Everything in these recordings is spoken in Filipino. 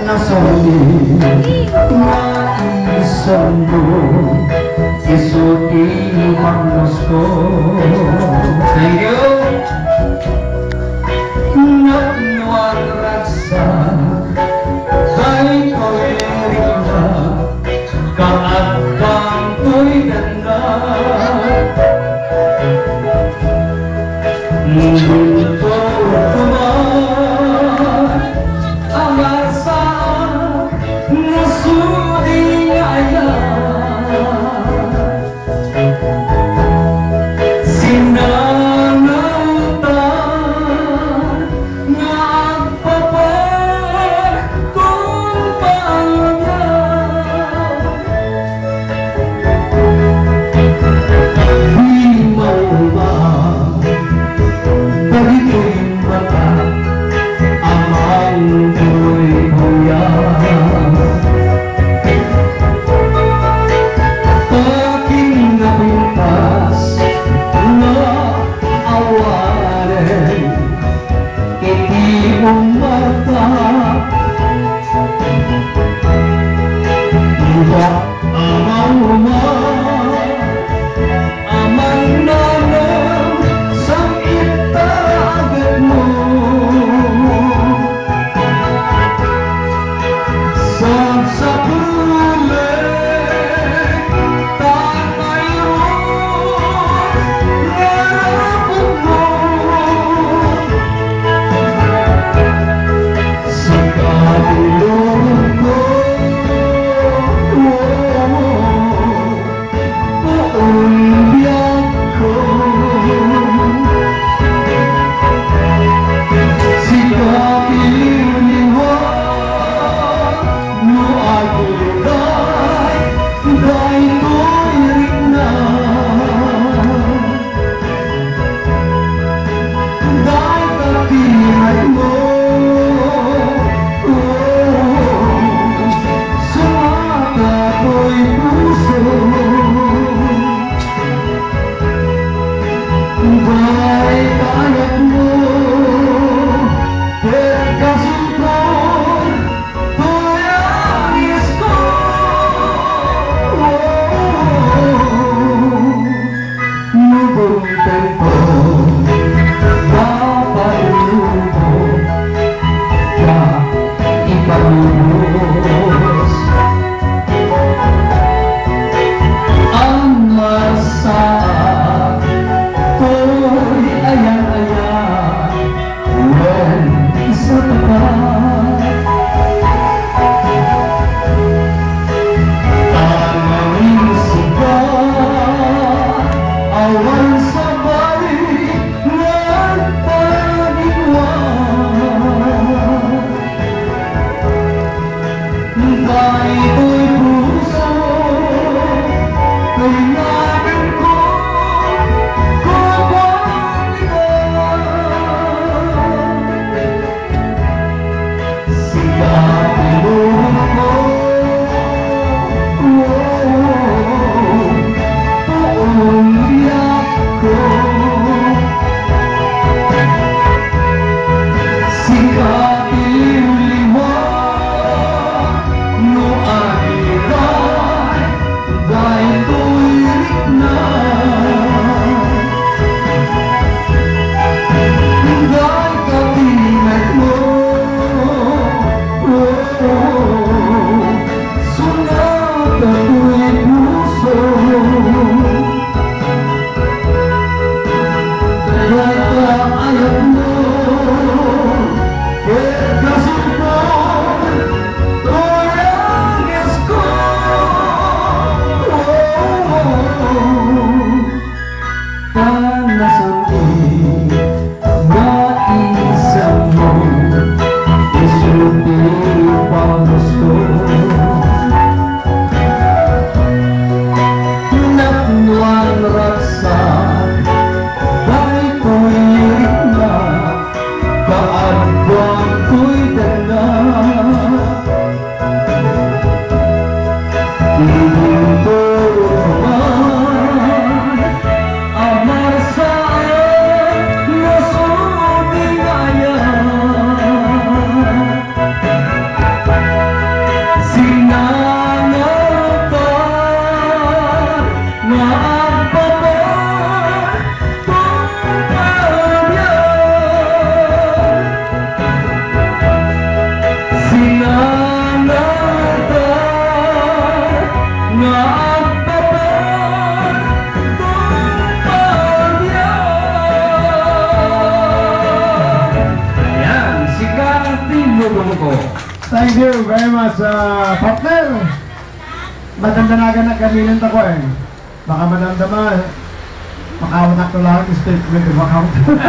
nasabi na isang buong isuti manos ko. Thank you. Nagnuwarasa kay ko'y rina kaatang ko'y ganda. Mundo kuman ang asa na suding ayan. Sinanautan nga agpapag kung paanya. Di maubang bagito'y mata amang ko'y buyan. Aking napintas na awarin hindi mong mata. Iba amang umang amang nanang sa itagat mo. Sa pulik tatay ron narapag mo. Sa kabulong ko buong biyak ko. Si kapiliwan no agulay dahil ko'y rina. Dahil katinay mo sa mata ko'y puso. Dahil kayat mo pagkasumpon ko'y ayos ko. Nubong tempo papalubo ka ikalubos. Ang masak ko'y ayan-ayan when isa tapat. Tanging sigat awan sa balik ng pag-iwan. Dahil ko'y puso kay namin ko kukwanigan. ko. Thank you very much, partner. Madandanagan na kaminan ako eh. Baka madandama, makawanak ko lang yung statement of account.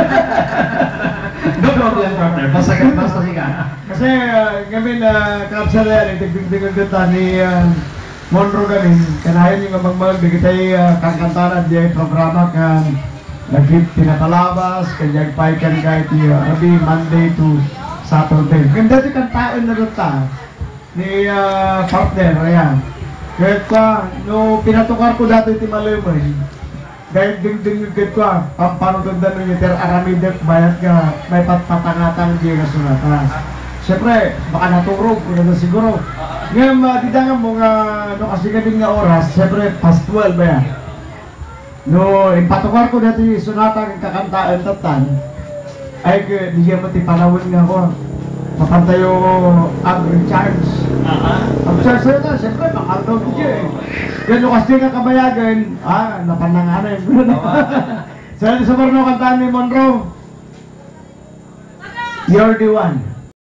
No problem, partner. Basta ka. Kasi kami na kapsal yan, nagtigding ganda ni Monroe gamin. Kanayan yung magmagdi kita'y kakantanan diya programa kan nagkip pinatalabas, kanyang paikan kahit Rabi, Monday to Saturday. Ganda di kantaan na rata ni partner, ayan. Kahit pa, no pinatukar ko dati ti Malimay, dahil ding ko, pampanood na nyo, ter aramidek, bayat ka, may patpatangatang di ka sunata. Siyempre, baka naturog, kung na siguro. Ngayon, didangan mo nga, no kasi kaming nga oras, siyempre, past 12 ba yan? No, impatukar ko dati sunata, kakantaan tatan, ay, di siya mati panawin nga ko. Papantayo recharge. Ang charge sa'yo na, siyempre, makardaw ko siya eh. Yan yung kasi nga kabayagan, napananganan. Sa Marno kantaan ni Monroe, You're the One.